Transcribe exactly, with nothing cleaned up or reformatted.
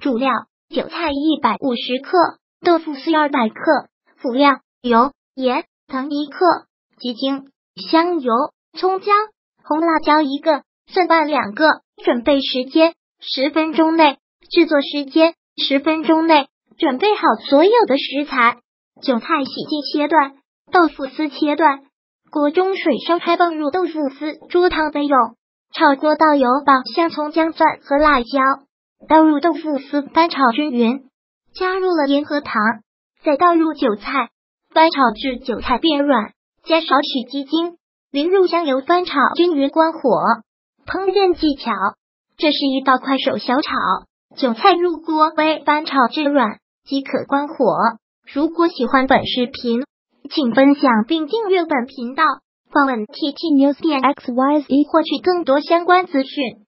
主料：韭菜一百五十克，豆腐丝二百克。辅料：油、盐、糖一克，鸡精、香油、葱姜、红辣椒一个，蒜瓣两个。准备时间：十分钟内。制作时间：十分钟内。准备好所有的食材，韭菜洗净切断，豆腐丝切断。锅中水烧开，放入豆腐丝，煮汤备用。炒锅倒油爆香葱姜蒜和辣椒，倒入豆腐丝，翻炒均匀。加入了盐和糖，再倒入韭菜，翻炒至韭菜变软，加少许鸡精，淋入香油，翻炒均匀，关火。烹饪技巧：这是一道快手小炒，韭菜入锅煨翻炒至软即可关火。如果喜欢本视频，请分享并订阅本频道，访问 T T News 点 X Y Z 获取更多相关资讯。